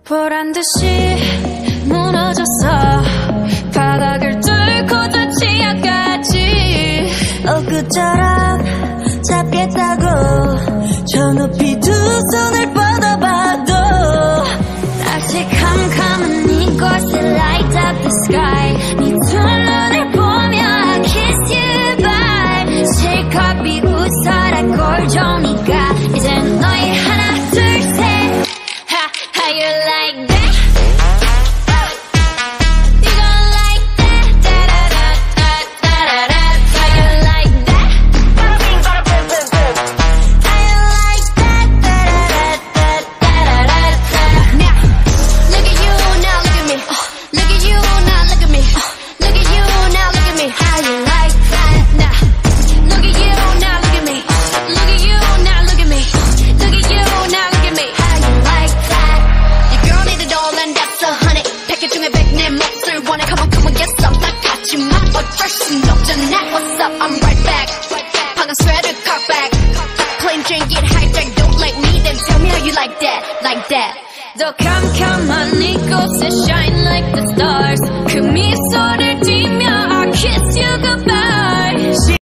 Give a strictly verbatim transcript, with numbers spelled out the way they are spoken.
보란 듯이 무너졌어. 바닥을 뚫고 저 지하까지. 엊그처럼 잡겠다고 저 높이 두 손을 뻗어봐도 다시 캄캄한 이곳에 light up the sky. 네 두 눈을 보며 I kiss you bye. 실컷 비웃어라 꼴종이가 이젠 너희 하나 둘 셋. Ha, how you like that? You gon' like that? Da-da-da-da-da-da-da. How you like that? How you like that? Da-da-da-da-da-da-da. Now, look at you, now look at me. Look at you, now look at me. Look at you, now look at me. How you like that? Now, look at you, now look at me. Look at you, now look at me. Look at you, now look at me. How you like that? Your girl need it all and that's a honey. 패킷 중에 백 내 몫을 원해. Come on, come on, get some. 나 같지만 어쩔 순 없잖아. What's up? I'm right back. 방금 sweater cut back. Plain drink it hijack. Don't like me, then tell me how you like that, like that. 더 캄캄한 이곳에 shine like the stars. 그 미소를 띠며 I kiss you goodbye.